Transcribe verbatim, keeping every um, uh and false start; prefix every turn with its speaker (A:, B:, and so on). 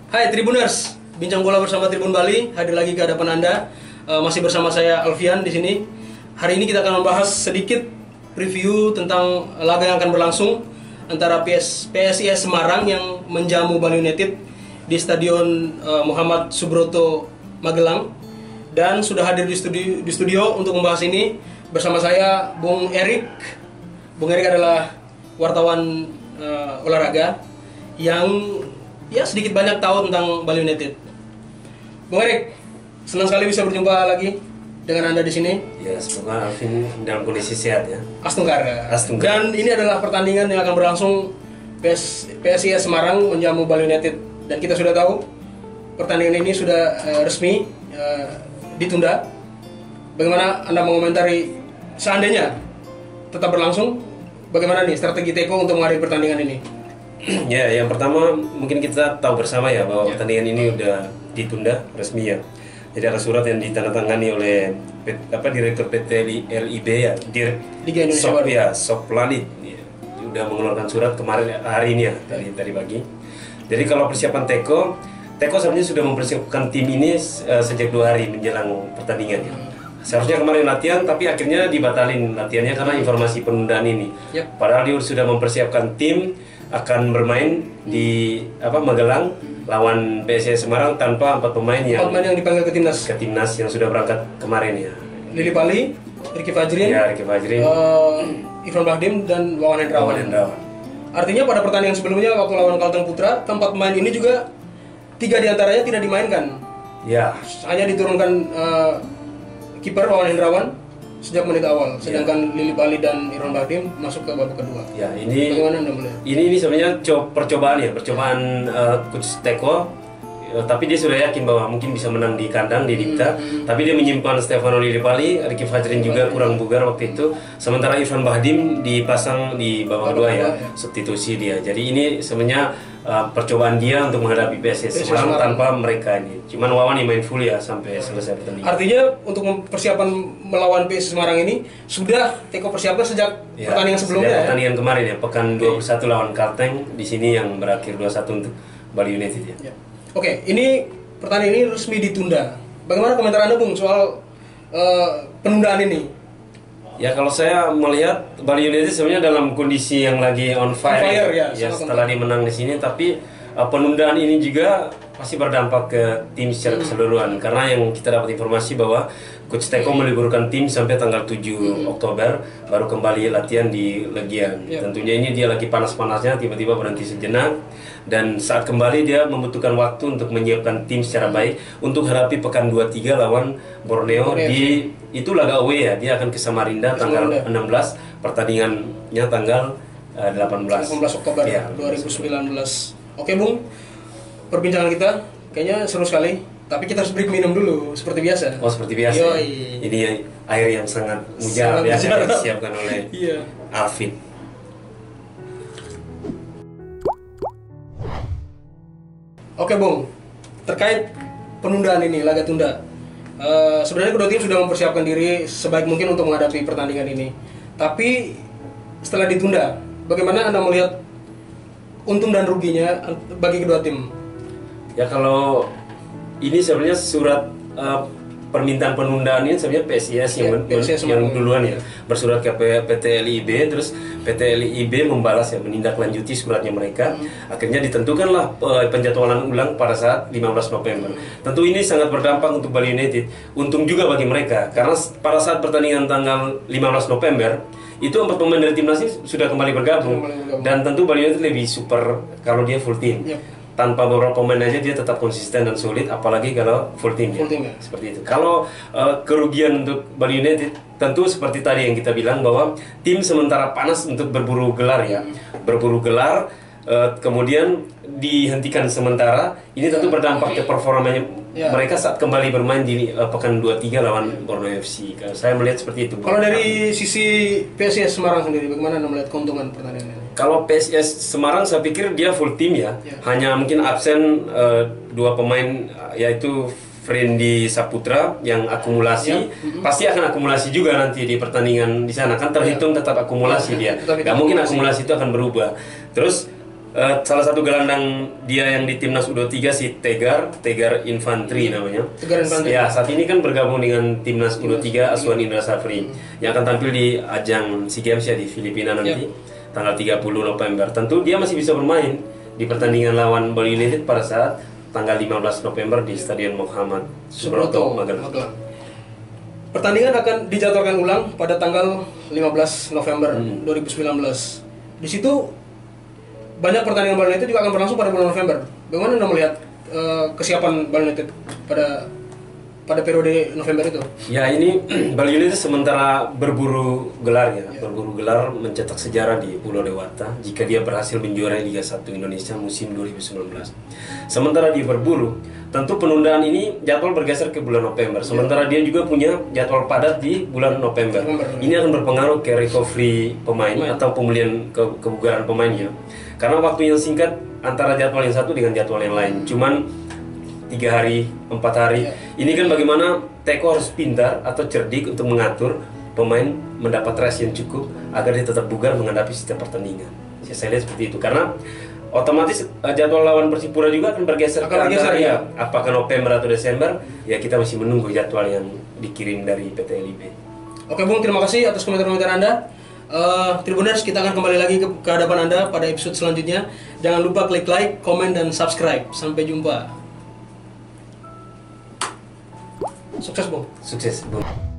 A: Hai Tribuners, bincang bola bersama Tribun Bali hadir lagi ke hadapan Anda. Uh, masih bersama saya Alfian di sini. Hari ini kita akan membahas sedikit review tentang laga yang akan berlangsung antara P S, P S I S Semarang yang menjamu Bali United di Stadion uh, Muhammad Subroto Magelang. Dan sudah hadir di studio, di studio untuk membahas ini bersama saya Bung Erik. Bung Erik adalah wartawan uh, olahraga yang ya sedikit banyak tahu tentang Bali United. Bung Erik, senang sekali bisa berjumpa lagi dengan Anda di sini.
B: Ya, semoga Alvin dalam kondisi sehat ya.
A: Astungkara.
B: Astungkara.
A: Dan ini adalah pertandingan yang akan berlangsung P S, P S I S Semarang menjamu Bali United. Dan kita sudah tahu pertandingan ini sudah uh, resmi uh, ditunda. Bagaimana Anda mengomentari seandainya tetap berlangsung? Bagaimana nih strategi Teko untuk menghadapi pertandingan ini?
B: Ya, yang pertama mungkin kita tahu bersama ya bahwa
A: ya.
B: pertandingan ini udah ditunda resmi ya. Jadi ada surat yang ditandatangani oleh apa Direktur P T L I B ya, Dir
A: Liga Indonesia
B: Sop,
A: Baru.
B: ya, Soplanit ya, udah mengeluarkan surat kemarin hari ini ya, tadi tadi pagi. Jadi kalau persiapan Teko, Teko sebenarnya sudah mempersiapkan tim ini uh, sejak dua hari menjelang pertandingan ya. Seharusnya kemarin latihan, tapi akhirnya dibatalin latihannya karena informasi penundaan ini.
A: Yep.
B: Padahal dia sudah mempersiapkan tim akan bermain di apa Magelang lawan P S I S Semarang tanpa empat pemain yang
A: Empat pemain yang dipanggil ke timnas.
B: ke timnas yang sudah berangkat kemarin ya.
A: Lili Pali, Ricky Fajrin,
B: Ya, Ricky Fajrin,
A: uh, Irfan Bahdim dan Wawan Hendrawan.
B: Wawan Hendrawan.
A: Artinya pada pertandingan sebelumnya waktu lawan Kalteng Putra, keempat pemain ini juga tiga diantaranya tidak dimainkan.
B: Ya,
A: Hanya diturunkan uh, kiper Wawan Hendrawan sejak menit awal, sedangkan Lili Pali dan Irfan Bahdim masuk ke babak kedua.
B: ya ini
A: Bagaimana Anda melihat?
B: ini ini sebenarnya co- percobaan ya, percobaan uh, coach Teko. Ya, tapi dia sudah yakin bahwa mungkin bisa menang di kandang di Dipta.
A: Hmm.
B: Tapi dia menyimpan Stefano Lillipali, Ricky Fajrin juga kurang bugar waktu itu. Sementara Irfan Bahdim dipasang di babak kedua ya,
A: ya,
B: substitusi dia. Jadi ini sebenarnya uh, percobaan dia untuk menghadapi P S I S Semarang tanpa mereka ini. Cuman Wawan yang main full ya sampai selesai pertandingan.
A: Artinya untuk persiapan melawan P S I S Semarang ini sudah Teko persiapkan sejak
B: Ya,
A: pertandingan sebelumnya.
B: sejak
A: Ya?
B: pertandingan kemarin ya, pekan dua puluh satu lawan Kalteng di sini yang berakhir dua satu untuk Bali United ya.
A: Ya. Oke, ini pertandingan ini resmi ditunda. Bagaimana komentar Anda, Bung, soal uh, penundaan ini?
B: Ya, kalau saya melihat Bali United sebenarnya dalam kondisi yang lagi on fire,
A: On fire, ya,
B: ya
A: sangat
B: setelah dia menang di sini, tapi uh, penundaan ini juga pasti berdampak ke tim secara keseluruhan karena yang kita dapat informasi bahwa Coach Teko meliburkan tim sampai tanggal tujuh Oktober baru kembali latihan di Legian.
A: Ya.
B: Tentunya ini dia lagi panas-panasnya, tiba-tiba berhenti sejenak dan saat kembali dia membutuhkan waktu untuk menyiapkan tim secara baik untuk hadapi pekan dua puluh tiga lawan Borneo
A: Borneo.
B: di itu laga away ya. Dia akan ke Samarinda tanggal
A: Samarinda.
B: enam belas, pertandingannya tanggal uh, delapan belas.
A: delapan belas Oktober
B: Ya,
A: dua ribu sembilan belas. Oke, Bung. Perbincangan kita kayaknya seru sekali. Tapi kita harus break minum dulu seperti biasa.
B: Oh, seperti biasa.
A: Yoi.
B: Ini air yang sangat mujarab
A: Sangat
B: ya
A: mujarab.
B: yang disiapkan oleh
A: Iya.
B: Alvin.
A: Oke, Bung. Terkait penundaan ini, laga tunda. Uh, sebenarnya kedua tim sudah mempersiapkan diri sebaik mungkin untuk menghadapi pertandingan ini. Tapi setelah ditunda, bagaimana Anda melihat untung dan ruginya bagi kedua tim?
B: Ya, kalau ini sebenarnya surat uh, permintaan penundaan ini sebenarnya P S I S yang,
A: Ya, P S I S
B: yang
A: Semarang.
B: duluan ya bersurat ke P T L I B, terus P T L I B membalas ya, menindaklanjuti suratnya mereka.
A: Hmm.
B: Akhirnya ditentukanlah uh, penjadwalan ulang pada saat lima belas November. Tentu ini sangat berdampak untuk Bali United. Untung juga bagi mereka karena pada saat pertandingan tanggal lima belas November itu empat pemain dari timnas ini sudah kembali bergabung.
A: Kembali bergabung.
B: Dan tentu Bali United lebih super kalau dia full team.
A: Yep.
B: Tanpa beberapa pemain aja dia tetap konsisten dan solid, apalagi kalau full team,
A: Full
B: ya.
A: team, ya.
B: Seperti itu. Kalau uh, kerugian untuk Bali United, tentu seperti tadi yang kita bilang bahwa tim sementara panas untuk berburu gelar ya, berburu gelar, uh, kemudian dihentikan sementara. Ini tentu berdampak ke performanya
A: Ya.
B: mereka saat kembali bermain di uh, pekan dua puluh tiga lawan Borneo F C. Saya melihat seperti itu.
A: Kalau dari sisi P S I S Semarang sendiri, bagaimana Anda melihat keuntungan pertandingan ini?
B: Kalau P S I S Semarang saya pikir dia full tim ya.
A: Ya.
B: Hanya mungkin absen uh, dua pemain uh, yaitu Friendly Saputra yang akumulasi.
A: Ya. Mm-hmm.
B: Pasti akan akumulasi juga nanti di pertandingan di sana kan terhitung tetap akumulasi
A: Ya,
B: dia.
A: tetap
B: Gak mungkin
A: akumulasi.
B: akumulasi itu akan berubah. Terus Uh, salah satu gelandang dia yang di timnas U dua puluh tiga si Tegar, Tegar Infantri namanya.
A: Tegar Infantri.
B: Ya, saat ini kan bergabung dengan timnas U dua puluh tiga Aswan Indra Safri hmm. yang akan tampil di ajang SEA Games ya di Filipina nanti yep. tanggal tiga puluh November. Tentu dia masih bisa bermain di pertandingan lawan Bali United pada saat tanggal lima belas November di Stadion Muhammad Subroto, Magelang.
A: Pertandingan akan dijadwalkan ulang pada tanggal lima belas November hmm. dua ribu sembilan belas. Di situ banyak pertandingan Bali United juga akan berlangsung pada bulan November. Bagaimana Anda melihat uh, kesiapan Bali United pada pada periode November itu?
B: Ya, ini Bali United sementara berburu gelar ya, ya, berburu gelar mencetak sejarah di Pulau Dewata jika dia berhasil menjuarai Liga satu Indonesia musim dua ribu sembilan belas. Sementara dia berburu, tentu penundaan ini jadwal bergeser ke bulan November. Sementara ya. dia juga punya jadwal padat di bulan November. November ini akan berpengaruh ke recovery pemain, pemain. atau pemulihan ke kebugaran pemainnya. Karena waktu yang singkat antara jadwal yang satu dengan jadwal yang lain, cuman tiga hari, empat hari. Ya. Ini kan bagaimana Teko harus pintar atau cerdik untuk mengatur pemain mendapat rest yang cukup agar dia tetap bugar menghadapi setiap pertandingan. Ya, saya lihat seperti itu karena otomatis jadwal lawan Persipura juga akan bergeser akan ke antara ya. Apakah November atau Desember? Ya kita masih menunggu jadwal yang dikirim dari P T L I B.
A: Oke Bung, terima kasih atas komentar-komentar Anda. Uh, Tribuners, kita akan kembali lagi ke, ke hadapan Anda pada episode selanjutnya. Jangan lupa klik like, komen, dan subscribe. Sampai jumpa. Sukses, Bung.
B: Sukses, Bung.